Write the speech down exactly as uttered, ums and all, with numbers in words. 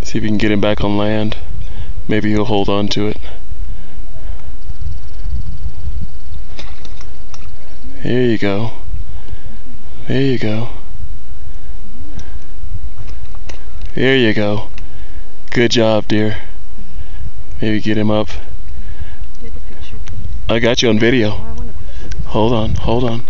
See if you can get him back on land. Maybe he'll hold on to it. There you go. There you go. There you go. Good job, dear. Maybe get him up. I got you on video. Hold on, hold on.